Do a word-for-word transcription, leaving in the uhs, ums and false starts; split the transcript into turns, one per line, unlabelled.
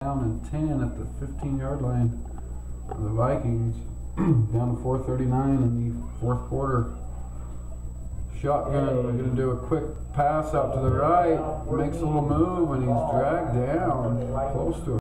down and ten at the fifteen yard line of the Vikings. Down to four thirty-nine in the fourth quarter. Shotgun, they're going to do a quick pass out to the right, makes a little move, and he's dragged down close to it.